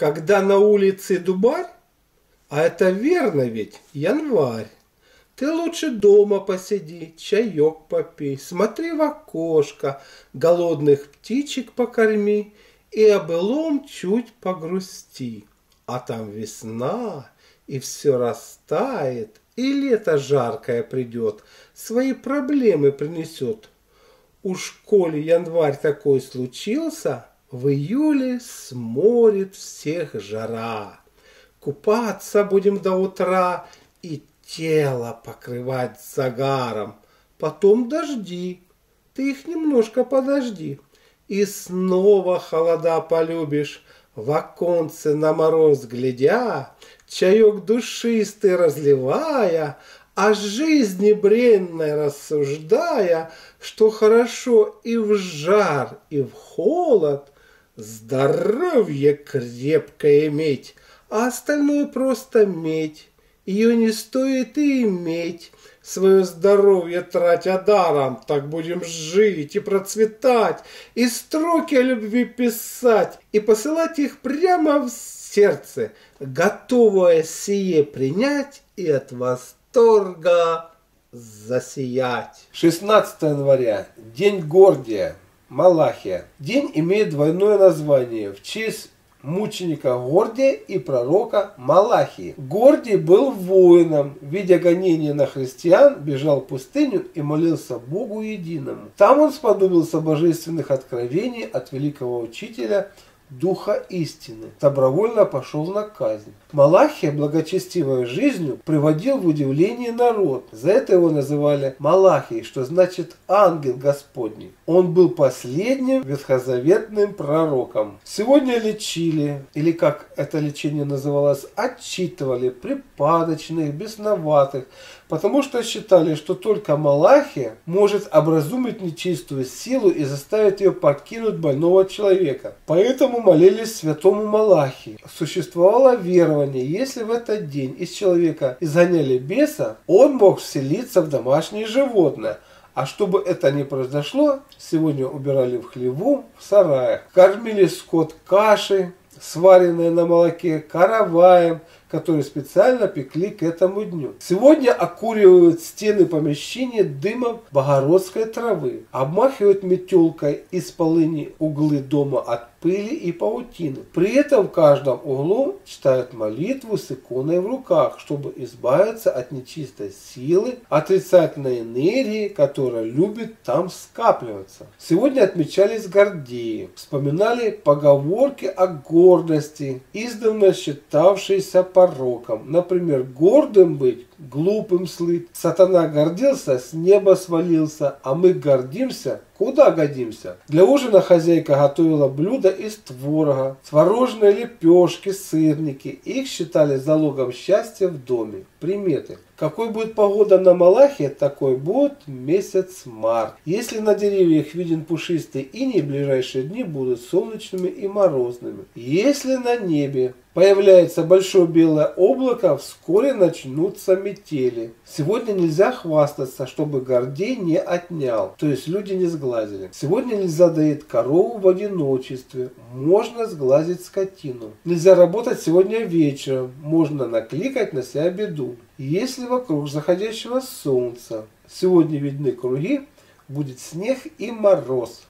Когда на улице дубарь, а это верно ведь, январь, ты лучше дома посиди, чаек попей, смотри в окошко, голодных птичек покорми и о былом чуть погрусти. А там весна, и все растает, и лето жаркое придет, свои проблемы принесет. Уж коли январь такой случился, в июле сморит всех жара. Купаться будем до утра и тело покрывать загаром. Потом дожди, ты их немножко подожди. И снова холода полюбишь, в оконце на мороз глядя, чаек душистый разливая, о жизни бренной рассуждая, что хорошо и в жар, и в холод здоровье крепкое иметь, а остальное просто медь. Ее не стоит и иметь, свое здоровье тратя даром, так будем жить и процветать, и строки о любви писать, и посылать их прямо в сердце, готовое сие принять и от восторга засиять. 16 января. День Гордия, Малахия. День имеет двойное название в честь мученика Гордия и пророка Малахии. Гордий был воином, видя гонения на христиан, бежал в пустыню и молился Богу единому. Там он сподобился божественных откровений от великого учителя Духа истины, добровольно пошел на казнь. Малахия, благочестивой жизнью, приводил в удивление народ. За это его называли Малахией, что значит ангел Господний. Он был последним ветхозаветным пророком. Сегодня лечили, или как это лечение называлось, отчитывали припадочных, бесноватых, потому что считали, что только Малахия может образумить нечистую силу и заставить ее покинуть больного человека. Поэтому молились святому Малахии. Существовало верование, если в этот день из человека изгоняли беса, он мог вселиться в домашнее животное. А чтобы это не произошло, сегодня убирали в хлеву, в сараях, кормили скот кашей, сваренной на молоке, караваем, который специально пекли к этому дню. Сегодня окуривают стены помещения дымом богородской травы, обмахивают метелкой из полыни углы дома от пыли и паутины. При этом в каждом углу читают молитву с иконой в руках, чтобы избавиться от нечистой силы, отрицательной энергии, которая любит там скапливаться. Сегодня отмечались Гордеи, вспоминали поговорки о гордости, издавна считавшиеся пороком. Например, гордым быть, глупым слыть. Сатана гордился, с неба свалился, а мы гордимся, куда годимся. Для ужина хозяйка готовила блюда из творога, творожные лепешки, сырники. Их считали залогом счастья в доме. Приметы. Какой будет погода на Малахии, такой будет месяц март. Если на деревьях виден пушистый иней, ближайшие дни будут солнечными и морозными. Если на небе появляется большое белое облако, вскоре начнутся метели. Сегодня нельзя хвастаться, чтобы Гордей не отнял, то есть люди не сглазили. Сегодня нельзя доить корову в одиночестве, можно сглазить скотину. Нельзя работать сегодня вечером, можно накликать на себя беду. Если вокруг заходящего солнца сегодня видны круги, будет снег и мороз.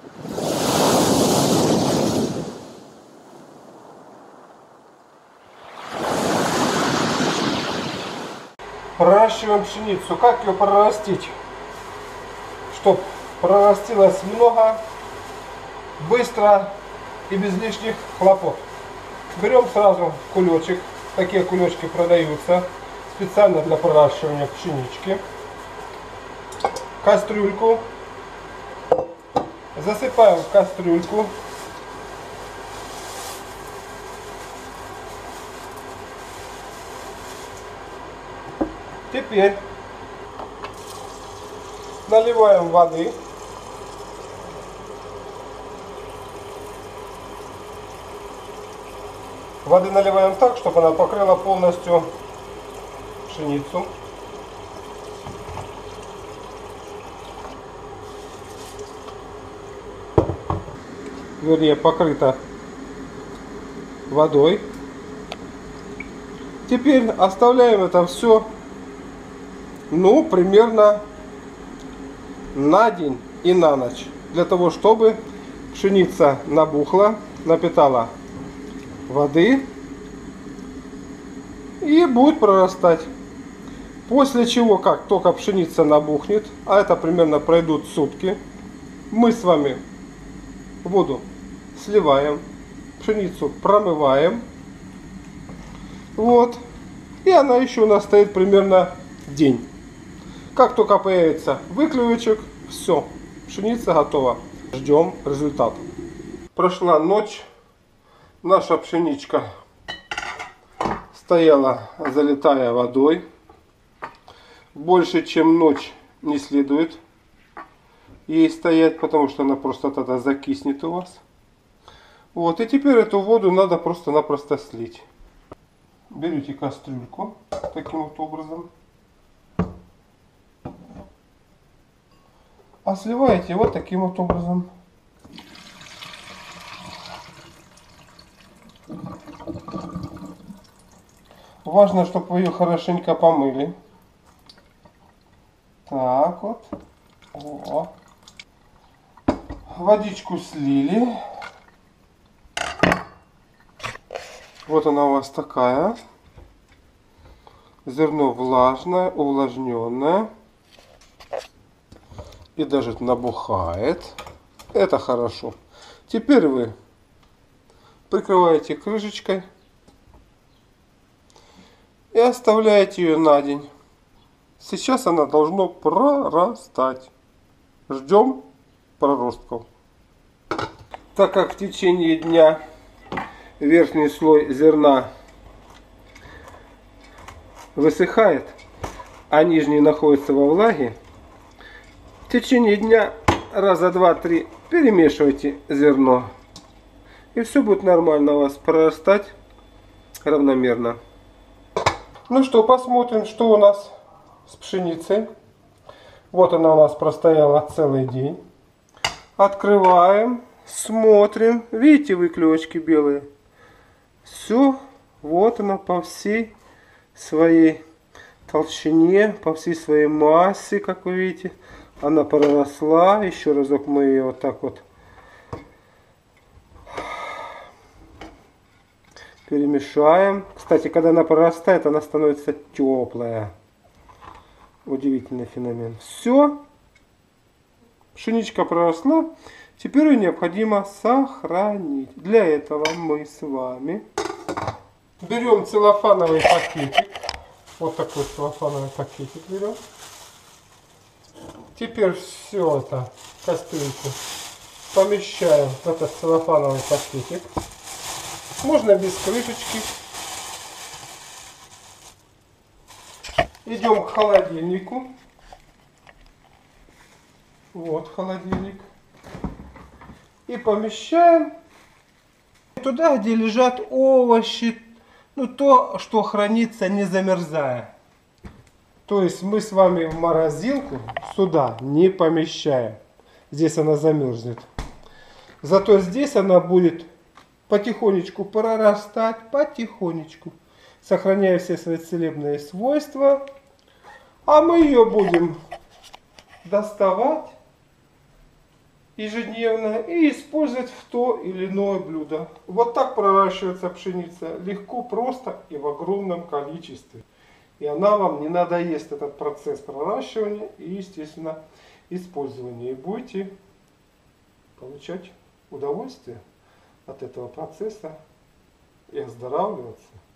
Проращиваем пшеницу. Как ее прорастить? Чтоб прорастилось много, быстро и без лишних хлопот. Берем сразу кулечек. Такие кулечки продаются специально для проращивания пшенички. Кастрюльку. Засыпаем в кастрюльку. Теперь наливаем воды. Воды наливаем так, чтобы она покрыла полностью пшеницу. Вернее, покрыта водой. Теперь оставляем это все, ну, примерно на день и на ночь. Для того, чтобы пшеница набухла, напитала воды и будет прорастать. После чего, как только пшеница набухнет, а это примерно пройдут сутки, мы с вами воду сливаем, пшеницу промываем. Вот. И она еще у нас стоит примерно день. Как только появится выклевочек, все, пшеница готова. Ждем результата. Прошла ночь. Наша пшеничка стояла, залитая водой. Больше, чем ночь не следует ей стоять, потому что она просто тогда закиснет у вас. Вот, и теперь эту воду надо просто-напросто слить. Берете кастрюльку таким вот образом. А сливаете вот таким вот образом. Важно, чтобы вы ее хорошенько помыли. Так вот. О. Водичку слили. Вот она у вас такая. Зерно влажное, увлажненное. И даже набухает. Это хорошо. Теперь вы прикрываете крышечкой. И оставляете ее на день. Сейчас она должна прорастать. Ждем проростков. Так как в течение дня верхний слой зерна высыхает, а нижний находится во влаге, в течение дня раза 2-3 перемешивайте зерно. И все будет нормально у вас прорастать равномерно. Ну что, посмотрим, что у нас с пшеницей. Вот она у нас простояла целый день. Открываем, смотрим. Видите, выклевочки белые? Все, вот она по всей своей толщине, по всей своей массе, как вы видите. Она проросла. Еще разок мы ее вот так вот перемешаем. Кстати, когда она прорастает, она становится теплая. Удивительный феномен. Все. Пшеничка проросла. Теперь ее необходимо сохранить. Для этого мы с вами берем целлофановый пакетик. Вот такой целлофановый пакетик берем. Теперь все это, кастрюльку, помещаем в этот целлофановый пакетик. Можно без крышечки. Идем к холодильнику. Вот холодильник. И помещаем туда, где лежат овощи. Ну, то, что хранится не замерзая. То есть мы с вами в морозилку сюда не помещаем. Здесь она замерзнет. Зато здесь она будет потихонечку прорастать, потихонечку, сохраняя все свои целебные свойства. А мы ее будем доставать ежедневно и использовать в то или иное блюдо. Вот так проращивается пшеница. Легко, просто и в огромном количестве. И она вам не надоест, этот процесс проращивания и, естественно, использования. И будете получать удовольствие от этого процесса и оздоравливаться.